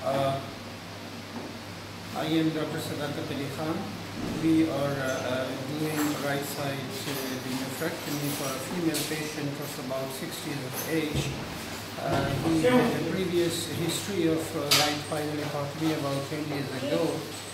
Uh, I am Dr. Sadakat Ali Khan. We are doing right side nephrectomy for a female patient of about 60 years of age. He had a previous history of right pilonephrectomy about 20 years ago.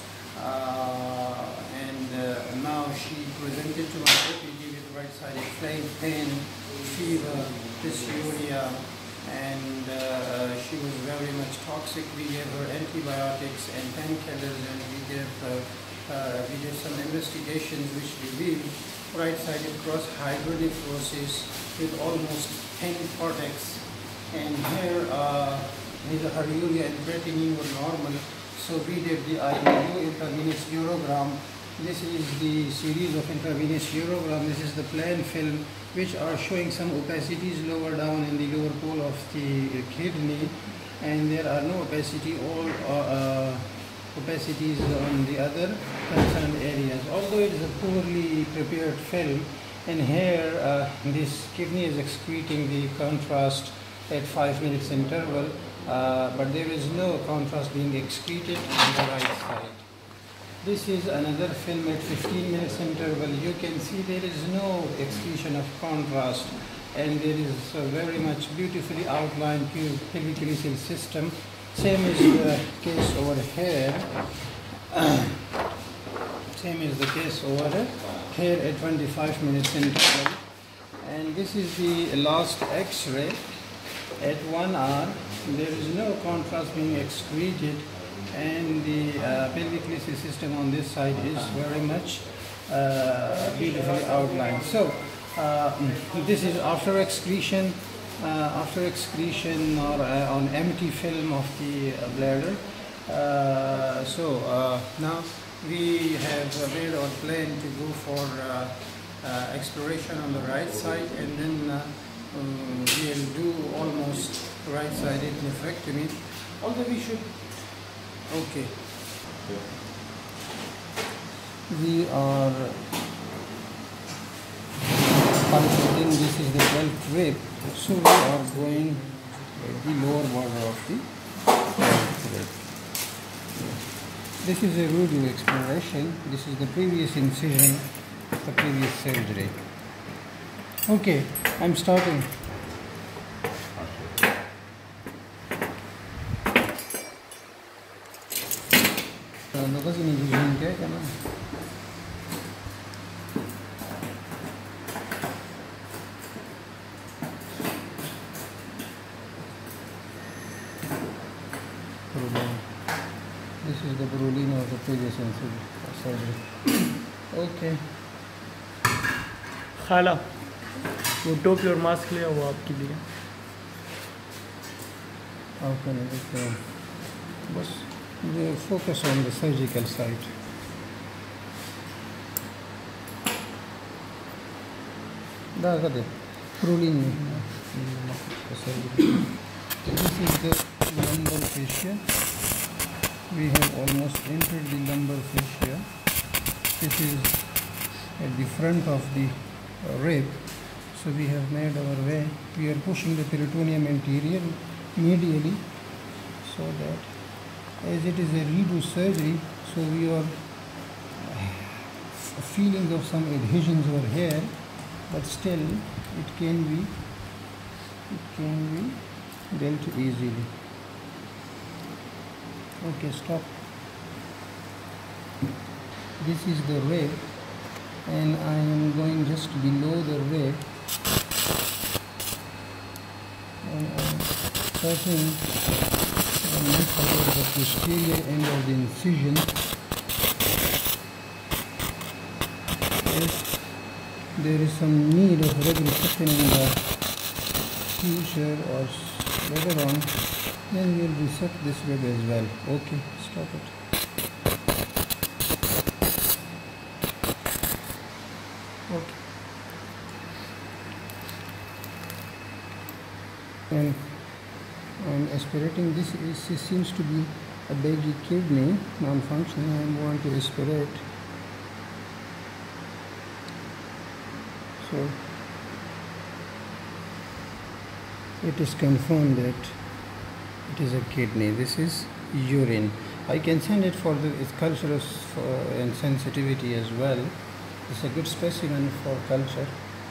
Now she presented to my OPD with right-sided flank pain, fever, dysuria, and she was very much toxic. We gave her antibiotics and painkillers, and we did some investigations which revealed right-sided cross-hydronephrosis with almost 10 cortex. And here her urea and creatinine were normal. So we did the IUU intravenous urogram. This is the series of intravenous urogram. This is the plain film which are showing some opacities lower down in the lower pole of the kidney, and there are no opacity, all opacities on the other concerned areas. Although it is a poorly prepared film, and here this kidney is excreting the contrast at 5 minutes interval, but there is no contrast being excreted on the right side. This is another film at 15 minutes interval. You can see there is no excretion of contrast, and there is a very much beautifully outlined pelvic system. Same is the case over here. Same is the case over here at 25 minutes interval. And this is the last X-ray at 1 hour. There is no contrast being excreted, and the pelvic system on this side is very much beautifully outlined. So this is after excretion or on empty film of the bladder. Now we have made our plan to go for exploration on the right side, and then we'll do almost right-sided nephrectomy. Although we should, okay. We are calculating this is the 12th rib, so we are going the lower border of the 12th rib. This is a rudial exploration. This is the previous incision, the previous surgery. Okay, I'm starting. This is the Brulin of the previous surgery. Okay. खाला वो टोपी और mask लिया वो आपके लिए। Okay, बस the focus on the surgical side. Da kade Brulin. This is the lumbar fascia. We have almost entered the lumbar fascia. This is at the front of the rib, so we have made our way. We are pushing the peritoneum anterior medially, so that as it is a redo surgery, so we are feeling of some adhesions over here, but still it can be dealt easily. Okay, stop. This is the rib, and I am going just below the rib, and I am touching the posterior end of the incision. If there is some need of reconstruction in the future or later on, then we will resect this rib as well. Okay, stop it. Okay. And I'm aspirating. This seems to be a baggy kidney, non-functioning. I'm going to aspirate. So it is confirmed that it is a kidney. This is urine. I can send it for its culture and sensitivity as well. It's a good specimen for culture.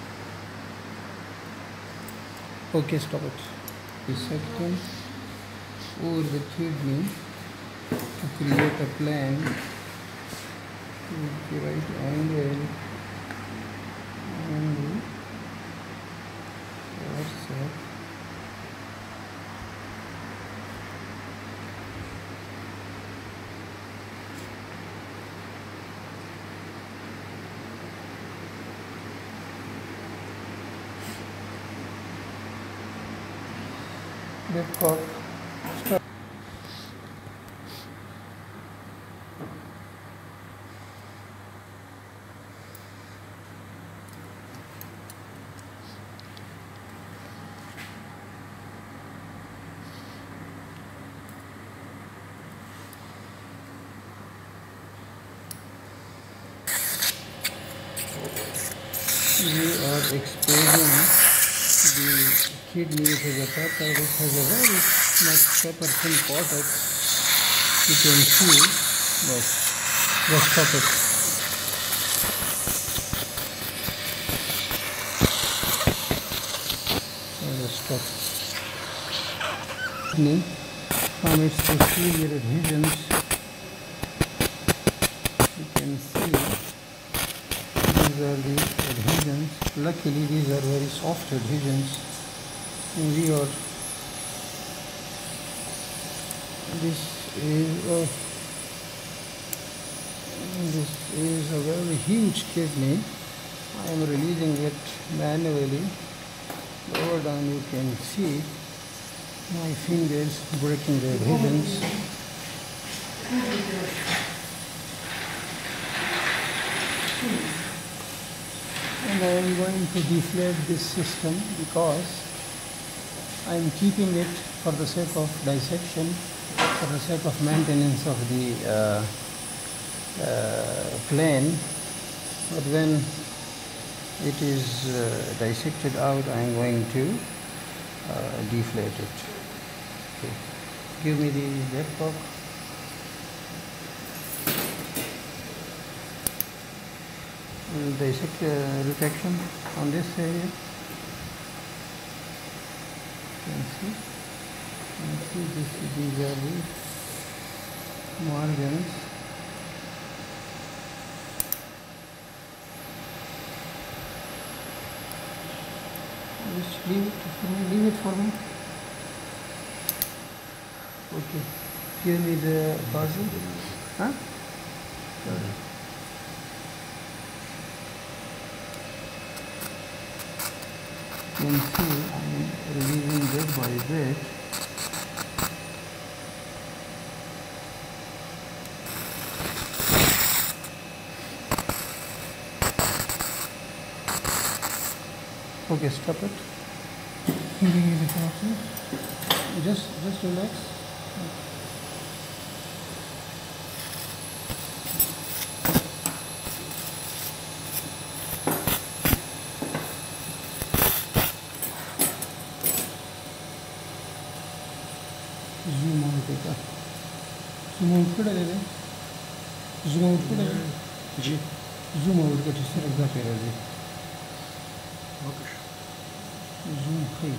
Okay, stop it. Dissecting over the kidney to create a plane with the right angle and the forceps. Babcock. Stop. We are exposing the kidney, which is a pepper, which has a very much pepper thin cortex. You can see, just stop it. Just stop. Kidney from its posterior adhesions, you can see these are the adhesions. Luckily these are very soft adhesions, and this is a very huge kidney. I am releasing it manually. Lower down you can see my fingers breaking the adhesions. And I am going to deflate this system because I am keeping it for the sake of dissection, for the sake of maintenance of the plane. But when it is dissected out, I am going to deflate it. Okay. Give me the Babcock. We'll dissect retraction on this area. You can see these are the margins. Just leave it for me. Okay. Give me the parcel. Huh? You can see I am releasing bit by bit. Okay, stop it. Just relax. Zoom out बेटा. Zoom out कड़ा ले ले. Zoom out कड़ा ले. जी. Zoom out का जिससे रखा फेरा जी. Zoom है.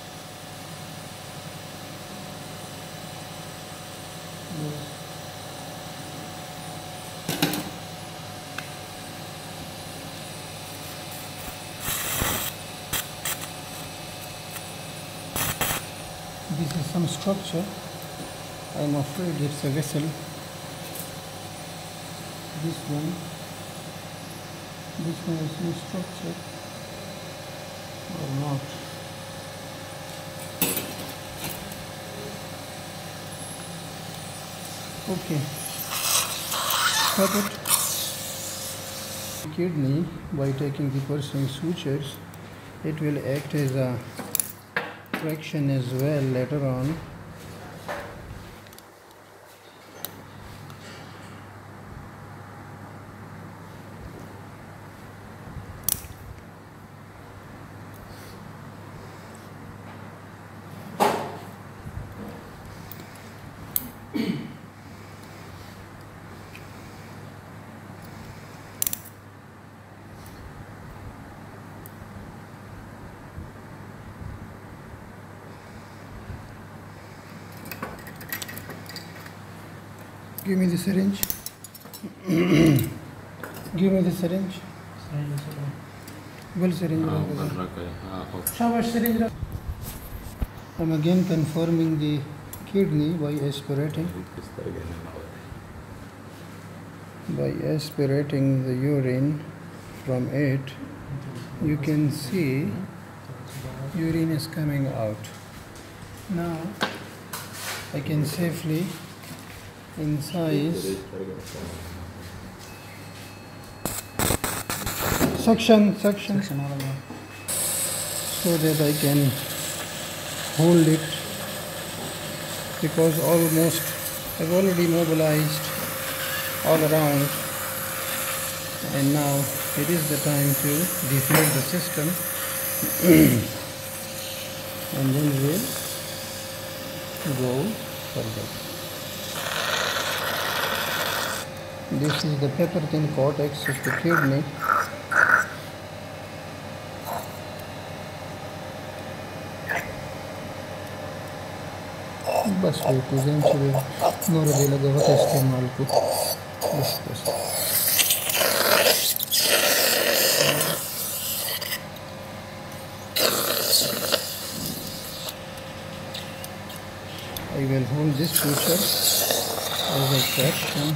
This is some structure. I am afraid it's a vessel. This one is some structure or not. Okay, stop it. Kidney, by taking the pursuing sutures, it will act as a traction as well later on. Give me the syringe. Give me the syringe. Well, syringe. Shabash, syringe. I'm again confirming the kidney by aspirating. By aspirating the urine from it, you can see urine is coming out. Now I can safely incise, suction, so that I can hold it, because almost I've already mobilized all around, and now it is the time to deflate the system and then we'll go further. This is the pepperthin cortex of the kidney. बस वो कुछ से नोर दे लगा हुआ इस्तेमाल को बस I will hold this feature as a traction.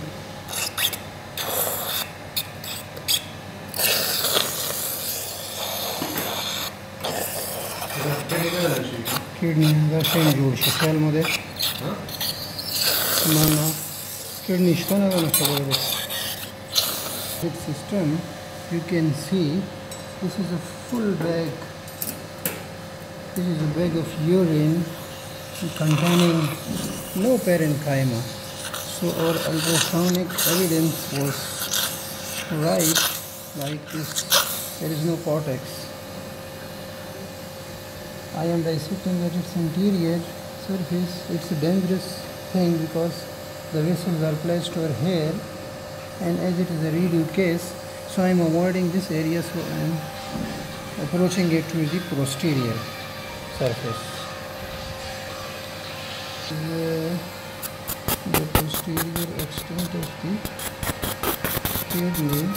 Kidney zaten jour şişelmedi. Mana kidney şkana kadar this system, you can see this is a full bag. This is a bag of urine containing no parenchyma. So our ultrasonic evidence was right, like this. There is no cortex. I am dissecting at its anterior surface. It's a dangerous thing because the vessels are placed over here, and as it is a redo case, so I am avoiding this area, so I am approaching it with the posterior surface. The posterior extent of the kidney.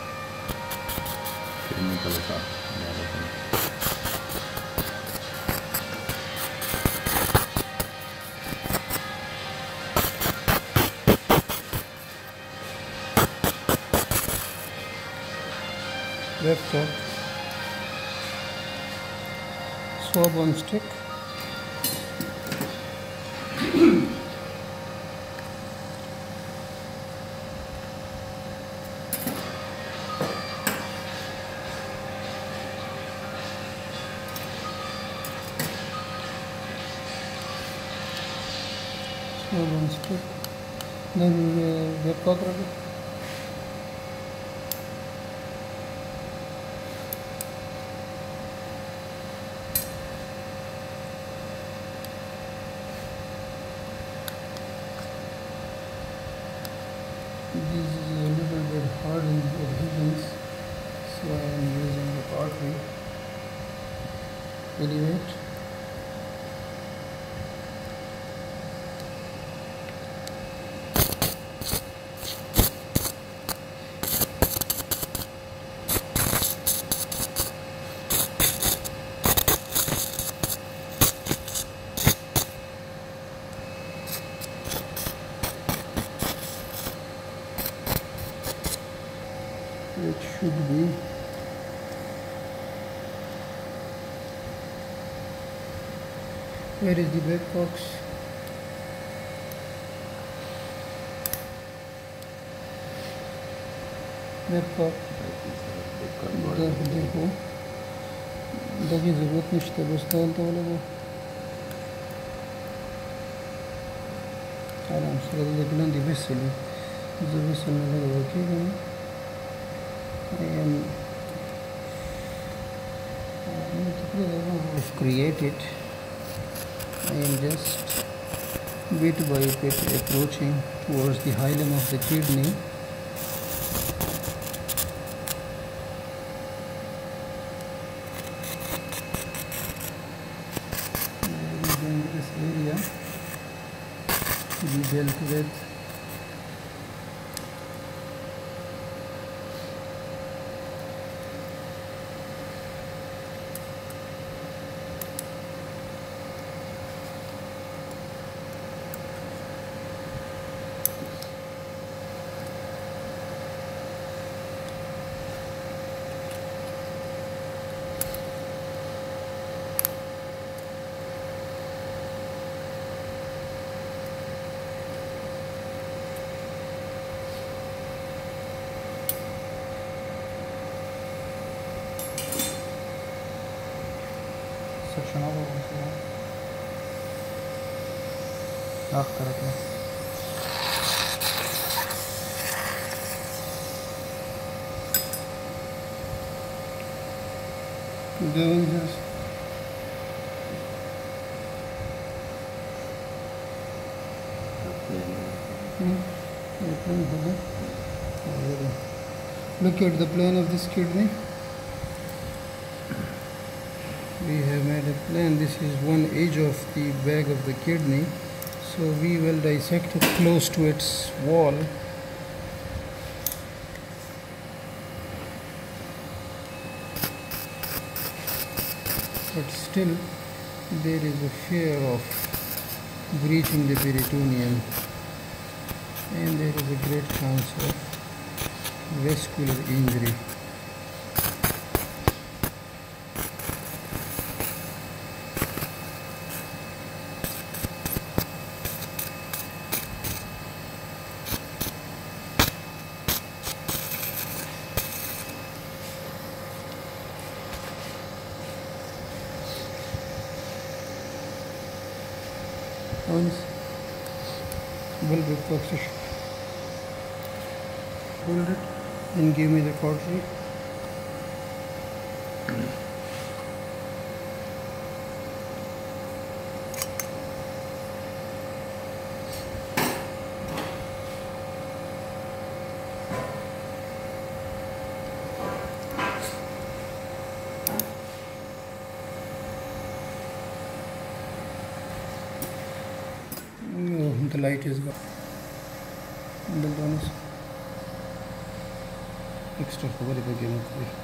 Laptop, swab on stick. Swab on stick. Then laptop. This is a little bit hard in the adhesions, so I am using the cautery. Elevate. It should be where is the black box? Black box. देखो देखिए ज़रूरत नहीं है बस तो वाले वो आराम से लेकिन दिवस से ली दिवस से मैं लगा कि I've created. I am just bit by bit approaching towards the hilum of the kidney. Very dangerous area to be dealt with. Section over tarafına. Devam edeceğiz. Look at the plan of this kidney. We have made a plan. This is one edge of the bag of the kidney, so we will dissect it close to its wall. But still there is a fear of breaching the peritoneum, and there is a great chance of vascular injury. Once will be fixed. Hold it and give me the cautery. The light is gone. The bonus extra cover again.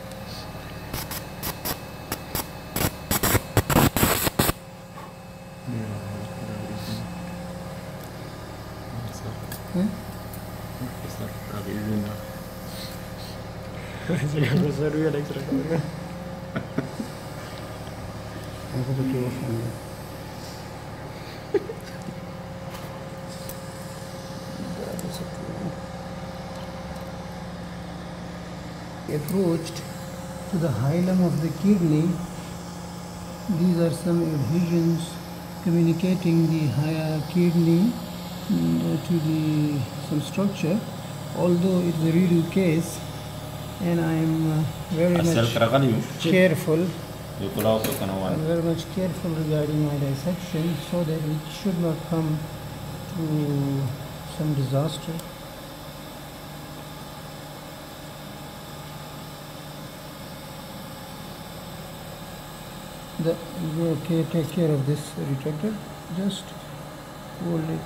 Approached to the hilum of the kidney. These are some adhesions communicating the higher kidney to the some structure. Although it's a redo case, and I am very much careful. I'm very much careful regarding my dissection, so that it should not come to some disaster. Take care of this retractor. Just hold it.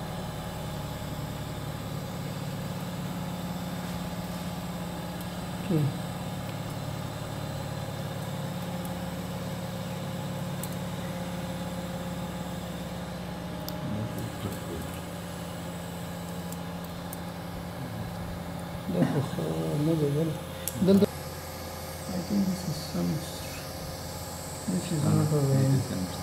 Okay. That is movable. Then I think this is some. This is not a vein.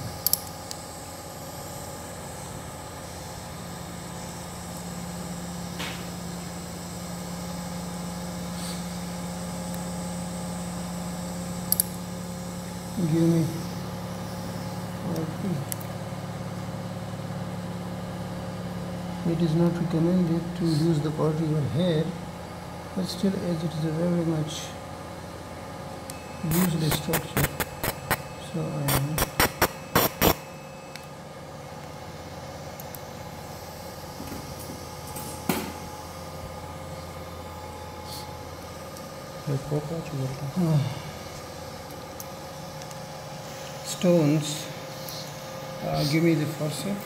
Give me. Okay. It is not recommended to use the particle hair, but still, as it is a very much useless structure, so I am Stones. Give me the forceps.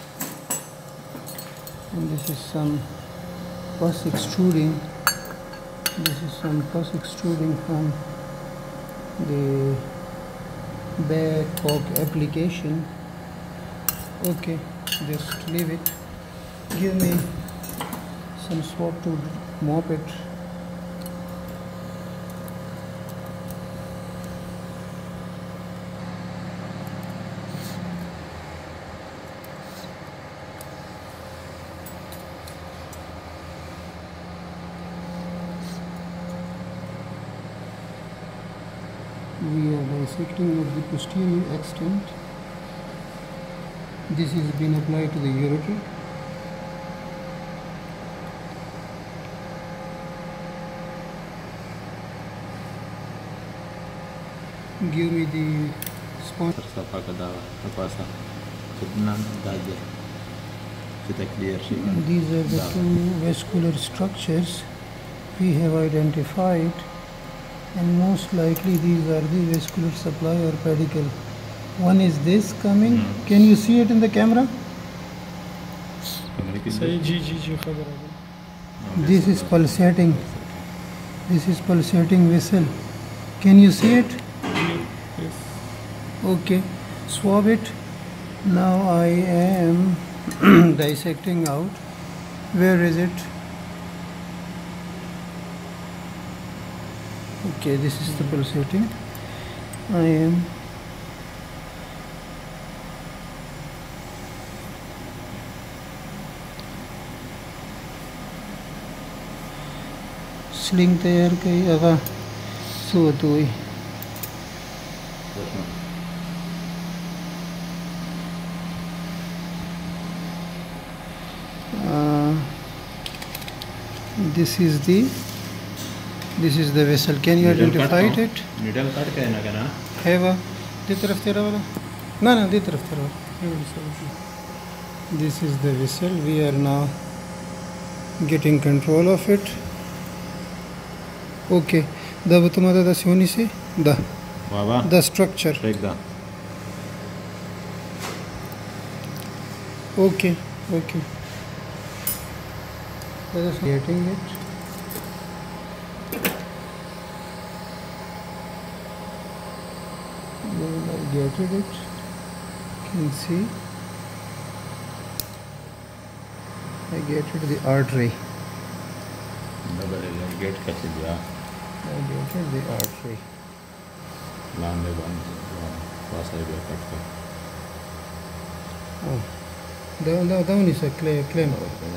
And this is some pus extruding. This is some pus extruding from the back cock application. Okay, just leave it. Give me some swab to mop it. We are dissecting of the posterior extent. This has been applied to the ureter. Give me the sponge. These are the two vascular structures we have identified, and most likely these are the vascular supply or pedicle. One is this coming. Can you see it in the camera? This is pulsating. This is pulsating vessel. Can you see it? Yes. Okay. Swab it. Now I am dissecting out. Where is it? Okay, this is the pulsating. I am sling तैयार कई अगा सोत हुई. This is the vessel. Can you identify it? Needle cut का है ना क्या ना? है वो दी तरफ तेरा वाला ना दी तरफ तेरा वाला. This is the vessel. We are now getting control of it. Okay. Da तुम्हारा दा सोनी से दा. Baba. The structure. Take that. Okay. Okay. Let us getting it. I getted it. Can see. I getted the artery. Get कैसे दिया? I getted the artery. लाने बंद पास आ गया cut का. Oh. Down is a claim.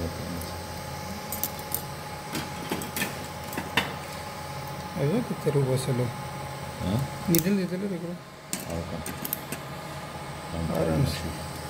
Ayo kita rubah selalu. Needle itu le देखो. आराम से.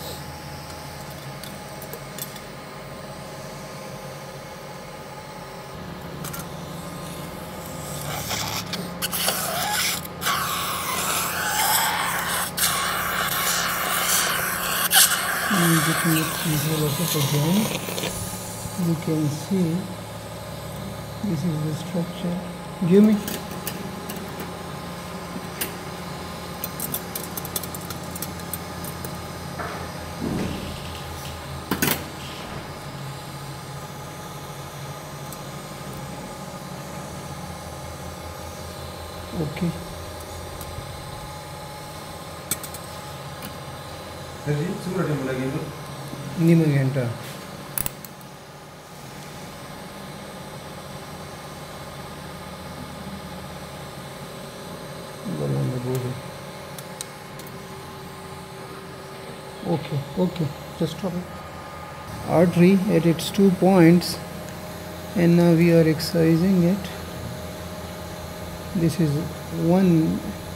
Getting it control of it again. You can see this is the structure. Give me. Okay. Nimagenta. Okay, just stop it. Artery at its 2 points, and now we are excising it. This is one.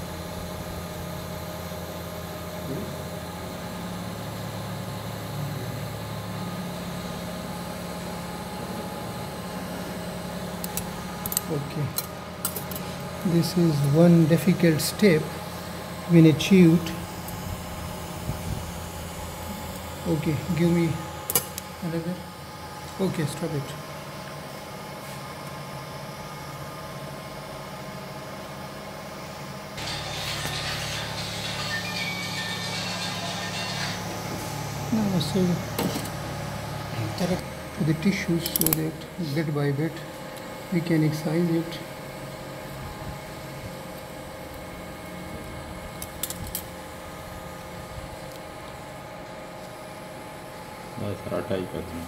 Okay, this is one difficult step when achieved. Okay, give me another. Okay, stop it. also to the tissues so that bit by bit we can excise it. بس راټای کړم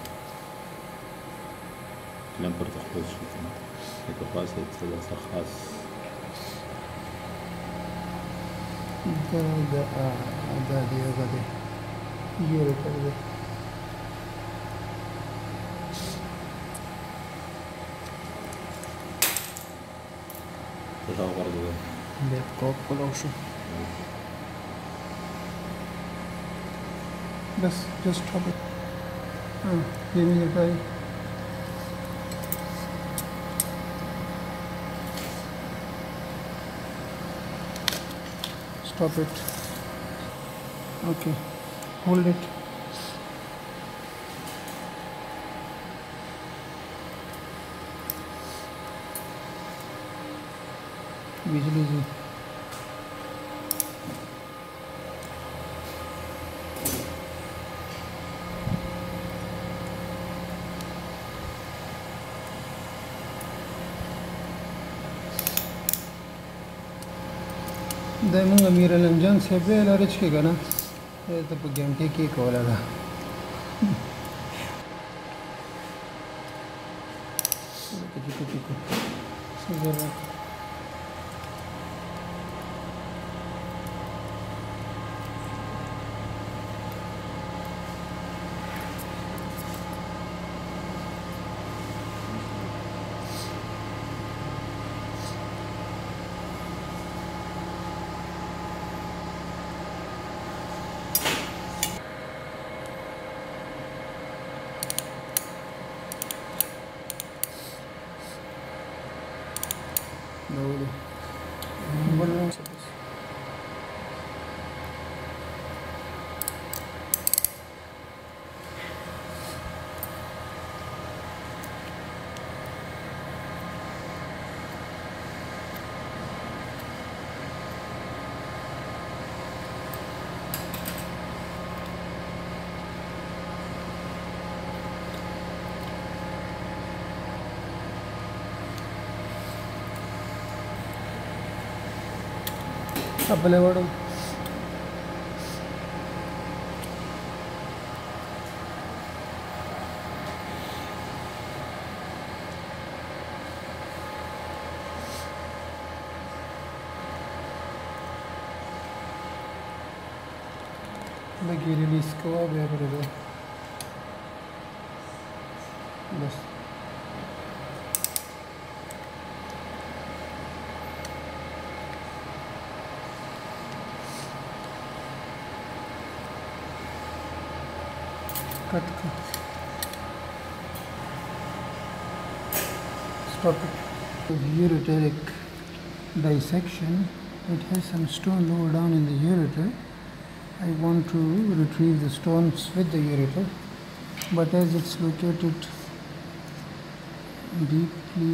کلم پر تخلص شو کنه دغه خاصه څه خاص دا دی یو کړل څه ورغله بیا کوک کولو شو بس just stop it. Give me the try. Stop it. Okay, hold it. Visually easy. د موږ امیر علم جان صاحب به لارچ کې کنه ته په ګنټه کې کوله دا అబ్బలే వాడు लगी release कवा बे बरोबर बस cut. Stop it. Ureteric dissection. It has some stone lower down in the ureter. I want to retrieve the stones with the ureter, but as it's located deeply,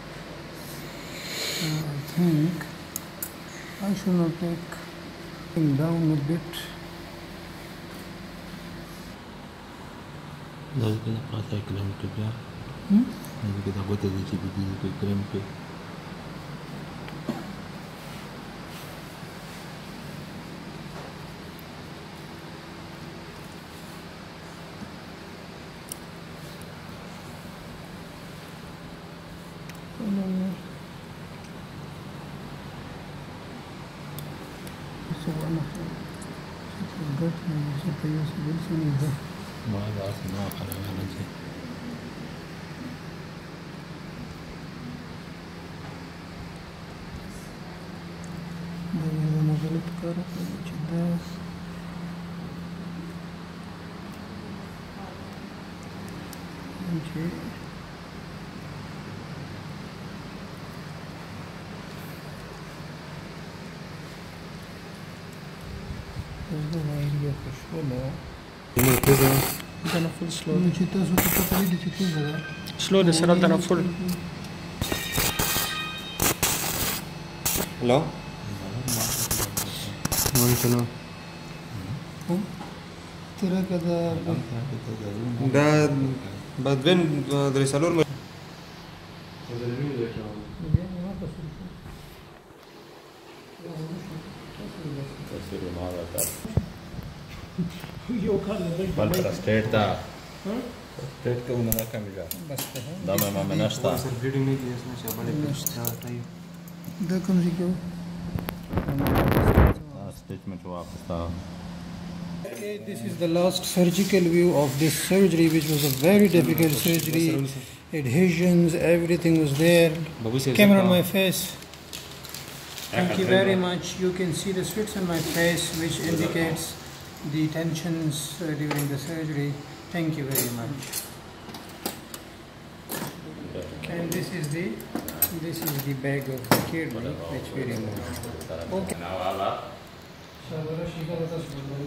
I think I should not take it down a bit. لازم كده قاطع كلام كده لازم كده قاطع دي كده كلام كده ما هذا أصلا ما أقل على شيء ده غلط کار کوي چې دا چې دا وایي خوشاله تنفل سلو چې تاسو ته پته لري چې څه ده سلو ده سره تنفل hello चलो ترى كذا دا بدوین درې څلور Valtra straight da. Straight ka una ka mila. Da ma nashta. Bleeding नहीं की इसमें शाबाश ده کوم ځای کې و؟ Stitch mein वापस था. Okay, this is the last surgical view of this surgery, which was a very difficult surgery. Adhesions, everything was there. Camera on my face. Thank you very much. You can see the slits on my face, which indicates the tensions during the surgery. Thank you very much. And this is the bag of the kidney which we removed. Okay.